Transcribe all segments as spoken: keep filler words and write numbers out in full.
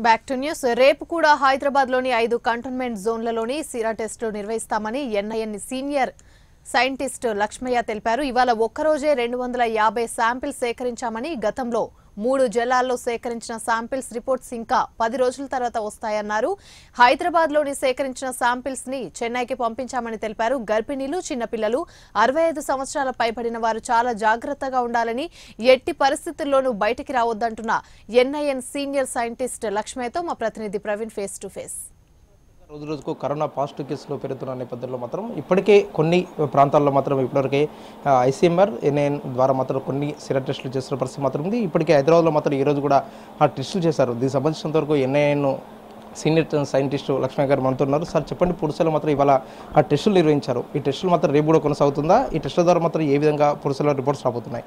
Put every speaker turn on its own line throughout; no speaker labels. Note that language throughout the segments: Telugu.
Back to news. రేపు కూడా హైదరాబాద్ లోని ఐదు కంటోన్మెంట్ జోన్లలోని సిరా టెస్టులు నిర్వహిస్తామని ఎన్ఐఎన్ సీనియర్ సైంటిస్ట్ లక్ష్మయ్య తెలిపారు. ఇవాళ ఒక్కరోజే రెండు వందల యాభై శాంపిల్స్ సేకరించామని, గతంలో మూడు జిల్లాల్లో సేకరించిన శాంపిల్స్ రిపోర్ట్స్ ఇంకా పది రోజుల తర్వాత వస్తాయన్నారు. హైదరాబాద్ లోని సేకరించిన శాంపిల్స్ ని చెన్నైకి పంపించామని తెలిపారు. గర్భిణీలు, చిన్నపిల్లలు, అరవై ఐదు సంవత్సరాల పైబడిన వారు చాలా జాగ్రత్తగా ఉండాలని, ఎట్టి పరిస్థితుల్లోనూ బయటికి రావద్దంటున్న ఎన్ఐఎన్ సీనియర్ సైంటిస్ట్ లక్ష్మయ్యతో మా ప్రతినిధి ప్రవీణ్ ఫేస్ టు ఫేస్.
రోజు రోజుకు కరోనా పాజిటివ్ కేసులు పెరుగుతున్న నేపథ్యంలో మాత్రం ఇప్పటికే కొన్ని ప్రాంతాల్లో మాత్రం ఇప్పటివరకే ఐసీఎంఆర్ ఎన్ఐఎన్ ద్వారా మాత్రం కొన్ని సిరా టెస్టులు చేస్తున్న పరిస్థితి మాత్రం ఉంది. ఇప్పటికే హైదరాబాద్లో మాత్రం ఈరోజు కూడా ఆ టెస్టులు చేశారు. దీనికి సంబంధించినంత వరకు ఎన్ఐఎన్ సీనియర్ సైంటిస్టు లక్ష్మణ్ గారు మనతో ఉన్నారు. సార్ చెప్పండి, పురుషులు మాత్రం ఇవాళ ఆ టెస్టులు నిర్వహించారు. ఈ టెస్టులు మాత్రం రేపు కూడా కొనసాగుతుందా? ఈ టెస్టుల ద్వారా మాత్రం ఏ విధంగా పురుషుల రిపోర్ట్స్ రాబోతున్నాయి?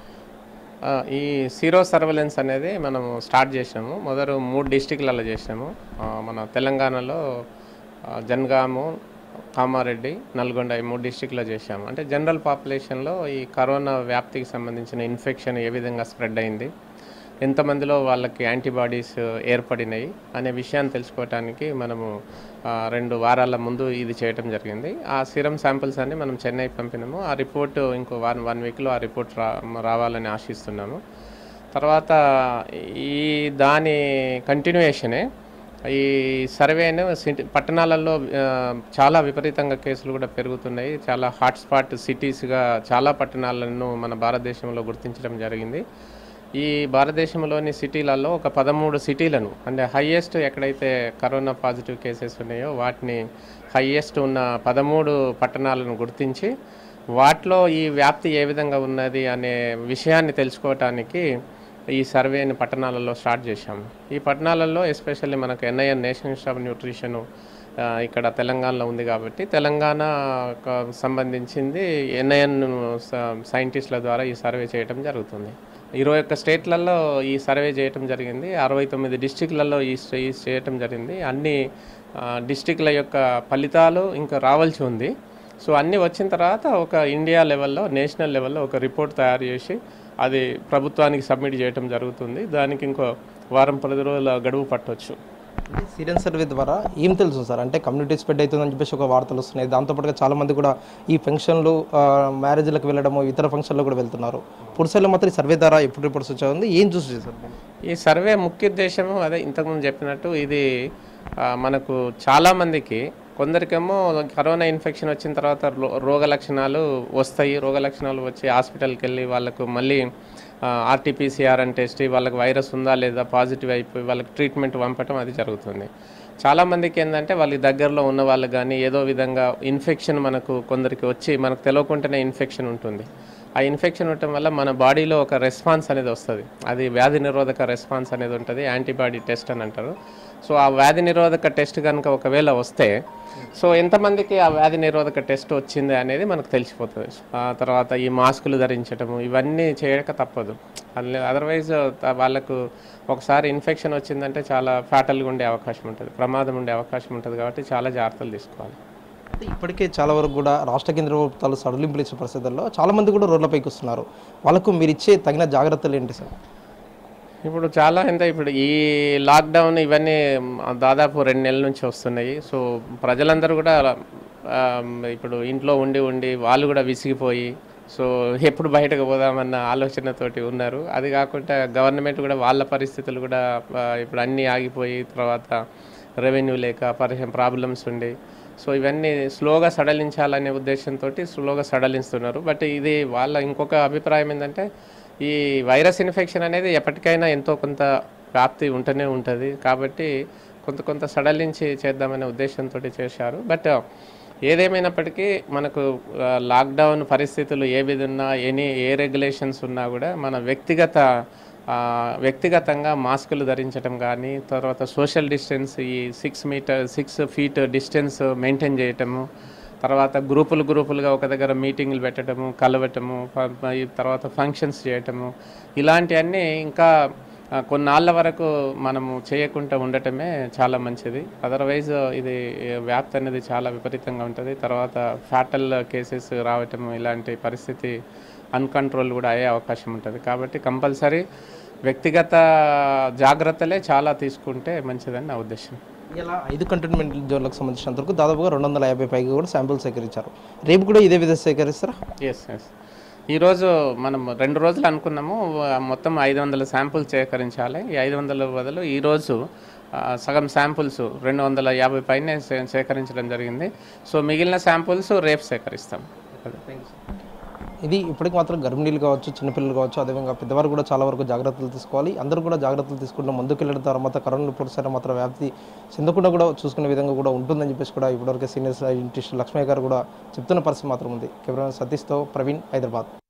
ఈ సీరో సర్వేలెన్స్ అనేది మనము స్టార్ట్ చేసాము. మొదలు మూడు డిస్టిక్లలో చేసాము. మన తెలంగాణలో జనగాము, కామారెడ్డి, నల్గొండ ఈ మూడు డిస్టిక్లో చేసాము. అంటే జనరల్ పాపులేషన్లో ఈ కరోనా వ్యాప్తికి సంబంధించిన ఇన్ఫెక్షన్ ఏ విధంగా స్ప్రెడ్ అయింది, ఎంతమందిలో వాళ్ళకి యాంటీబాడీస్ ఏర్పడినాయి అనే విషయాన్ని తెలుసుకోవడానికి మనము రెండు వారాల ముందు ఇది చేయటం జరిగింది. ఆ సీరం శాంపిల్స్ అన్ని మనం చెన్నై పంపినాము. ఆ రిపోర్ట్ ఇంకో వన్ వన్ వీక్లో ఆ రిపోర్ట్ రా రావాలని ఆశిస్తున్నాము. తర్వాత ఈ దాని కంటిన్యూయేషనే ఈ సర్వేను సిటీ పట్టణాలలో చాలా విపరీతంగా కేసులు కూడా పెరుగుతున్నాయి. చాలా హాట్స్పాట్ సిటీస్గా చాలా పట్టణాలను మన భారతదేశంలో గుర్తించడం జరిగింది. ఈ భారతదేశంలోని సిటీలలో ఒక పదమూడు సిటీలను, అంటే హయ్యెస్ట్ ఎక్కడైతే కరోనా పాజిటివ్ కేసెస్ ఉన్నాయో వాటిని హయ్యెస్ట్ ఉన్న పదమూడు పట్టణాలను గుర్తించి వాటిలో ఈ వ్యాప్తి ఏ విధంగా ఉన్నది అనే విషయాన్ని తెలుసుకోవటానికి ఈ సర్వేని పట్టణాలలో స్టార్ట్ చేశాము. ఈ పట్టణాలలో ఎస్పెషల్లీ మనకు NIN national institute of nutrition ఇక్కడ తెలంగాణలో ఉంది కాబట్టి తెలంగాణకు సంబంధించింది ఎన్ఐఎన్ సైంటిస్టుల ద్వారా ఈ సర్వే చేయడం జరుగుతుంది. ఇరవై ఒక్క స్టేట్లలో ఈ సర్వే చేయటం జరిగింది. అరవై తొమ్మిది డిస్టిక్లలో ఈ ఈ చేయటం జరిగింది. అన్ని డిస్టిక్ల యొక్క ఫలితాలు ఇంకా రావాల్సి ఉంది. సో అన్నీ వచ్చిన తర్వాత ఒక ఇండియా లెవెల్లో, నేషనల్ లెవెల్లో ఒక రిపోర్ట్ తయారు చేసి అది ప్రభుత్వానికి సబ్మిట్ చేయటం జరుగుతుంది. దానికి ఇంకో వారం పది రోజుల గడువు పట్టవచ్చు.
సీరం సర్వే ద్వారా ఏం తెలుసు సార్? అంటే కమ్యూనిటీ స్ప్రెడ్ అవుతుందని చెప్పేసి ఒక వార్తలు వస్తున్నాయి. దాంతోపాటుగా చాలామంది కూడా ఈ ఫంక్షన్లు, మ్యారేజ్లకు వెళ్ళడము, ఇతర ఫంక్షన్లు కూడా వెళ్తున్నారు. పురుషులు మాత్రం ఈ సర్వే ద్వారా ఎప్పుడు రిపోర్ట్స్ వచ్చాయి, ఏం చూసి చేశారు?
ఈ సర్వే ముఖ్య ఉద్దేశము అదే ఇంతకుముందు చెప్పినట్టు, ఇది మనకు చాలామందికి, కొందరికేమో కరోనా ఇన్ఫెక్షన్ వచ్చిన తర్వాత రోగ లక్షణాలు వస్తాయి. రోగ లక్షణాలు వచ్చి హాస్పిటల్కి వెళ్ళి వాళ్ళకు మళ్ళీ ఆర్టీపీసీఆర్ అని టెస్ట్, వాళ్ళకి వైరస్ ఉందా లేదా పాజిటివ్ అయిపోయి వాళ్ళకి ట్రీట్మెంట్ పంపటం అది జరుగుతుంది. చాలామందికి ఏంటంటే వాళ్ళకి దగ్గరలో ఉన్న వాళ్ళు కానీ ఏదో విధంగా ఇన్ఫెక్షన్ మనకు కొందరికి వచ్చి మనకు తెలియకుండానే ఇన్ఫెక్షన్ ఉంటుంది. ఆ ఇన్ఫెక్షన్ ఉండటం వల్ల మన బాడీలో ఒక రెస్పాన్స్ అనేది వస్తుంది. అది వ్యాధి నిరోధక రెస్పాన్స్ అనేది ఉంటుంది, యాంటీబాడీ టెస్ట్ అని అంటారు. సో ఆ వ్యాధి నిరోధక టెస్ట్ కనుక ఒకవేళ వస్తే, సో ఎంతమందికి ఆ వ్యాధి నిరోధక టెస్ట్ వచ్చింది అనేది మనకు తెలిసిపోతుంది. ఆ తర్వాత ఈ మాస్కులు ధరించడము ఇవన్నీ చేయక తప్పదు. అదర్వైజ్ వాళ్ళకు ఒకసారి ఇన్ఫెక్షన్ వచ్చిందంటే చాలా ఫ్యాటల్గా ఉండే అవకాశం ఉంటుంది, ప్రమాదం ఉండే అవకాశం ఉంటుంది. కాబట్టి చాలా జాగ్రత్తలు తీసుకోవాలి.
ఇప్పటికే చాలా వరకు కూడా రాష్ట్ర కేంద్ర ప్రభుత్వాలు సడలింపులు ఇచ్చే పరిస్థితుల్లో చాలామంది కూడా రోడ్లపైకి వస్తున్నారు. వాళ్ళకు మీరు ఇచ్చే తగిన జాగ్రత్తలు ఏంటి సార్?
ఇప్పుడు చాలా ఎంత ఇప్పుడు ఈ లాక్డౌన్ ఇవన్నీ దాదాపు రెండు నెలల నుంచి వస్తున్నాయి. సో ప్రజలందరూ కూడా ఇప్పుడు ఇంట్లో ఉండి ఉండి వాళ్ళు కూడా విసిగిపోయి, సో ఎప్పుడు బయటకు పోదామన్న ఆలోచనతోటి ఉన్నారు. అది కాకుండా గవర్నమెంట్ కూడా వాళ్ళ పరిస్థితులు కూడా ఇప్పుడు అన్నీ ఆగిపోయి, తర్వాత రెవెన్యూ లేక పరిశ్రమ ప్రాబ్లమ్స్ ఉండి, సో ఇవన్నీ స్లోగా సడలించాలనే ఉద్దేశంతో స్లోగా సడలిస్తున్నారు. బట్ ఇది వాళ్ళ ఇంకొక అభిప్రాయం ఏంటంటే, ఈ వైరస్ ఇన్ఫెక్షన్ అనేది ఎప్పటికైనా ఎంతో కొంత వ్యాప్తి ఉంటూనే ఉంటుంది. కాబట్టి కొంత కొంత సడలించి చేద్దామనే ఉద్దేశంతో చేశారు. బట్ ఏదేమైనప్పటికీ మనకు లాక్డౌన్ పరిస్థితులు ఏ విధంగా ఎనీ ఏ రెగ్యులేషన్స్ ఉన్నా కూడా మన వ్యక్తిగత వ్యక్తిగతంగా మాస్కులు ధరించడం కానీ, తర్వాత సోషల్ డిస్టెన్స్ ఈ six metre six feet distance maintain చేయటము, తర్వాత గ్రూపులు గ్రూపులుగా ఒక దగ్గర మీటింగ్లు పెట్టడము, కలవటము, తర్వాత ఫంక్షన్స్ చేయటము, ఇలాంటివన్నీ ఇంకా కొన్నాళ్ళ వరకు మనము చేయకుండా ఉండటమే చాలా మంచిది. అదర్వైజ్ ఇది వ్యాప్తి అనేది చాలా విపరీతంగా ఉంటుంది. తర్వాత ఫ్యాటల్ కేసెస్ రావటము, ఇలాంటి పరిస్థితి అన్కంట్రోల్ కూడా అయ్యే అవకాశం ఉంటుంది. కాబట్టి కంపల్సరీ వ్యక్తిగత జాగ్రత్తలే చాలా తీసుకుంటే మంచిదని నా ఉద్దేశం.
ఇలా ఐదు కంటైన్మెంట్ జోన్లకు సంబంధించినంత వరకు దాదాపుగా రెండు వందల యాభై పైగా కూడా శాంపుల్ సేకరించారు. రేపు కూడా ఇదే విధంగా సేకరిస్తారా?
ఎస్ ఎస్ ఈరోజు మనం రెండు రోజులు అనుకున్నాము, మొత్తం ఐదు వందల శాంపుల్స్ సేకరించాలి. ఈ ఐదు వందల బదులు ఈరోజు సగం శాంపుల్స్ రెండు వందల యాభై పైనే సేకరించడం జరిగింది. సో మిగిలిన శాంపుల్స్ రేపు సేకరిస్తాం.
ఇది ఇప్పటికి మాత్రం గర్భిణీలు కావచ్చు, చిన్నపిల్లలు కావచ్చు, అదేవిధంగా పెద్దవారు కూడా చాలా వరకు జాగ్రత్తలు తీసుకోవాలి. అందరూ కూడా జాగ్రత్తలు తీసుకుంటూ ముందుకు వెళ్ళడం ద్వారా మాత్రం కరోనా రిపోర్ట్స్ అయినా మాత్రం వ్యాప్తి చెందకుండా కూడా చూసుకునే విధంగా కూడా ఉంటుందని చెప్పేసి కూడా ఇప్పటివరకు సీనియర్ సైంటిస్ట్ లక్ష్మయ్య గారు కూడా చెప్తున్న పరిస్థితి మాత్రం ఉంది. కెమెరా సతీష్తో ప్రవీణ్, హైదరాబాద్.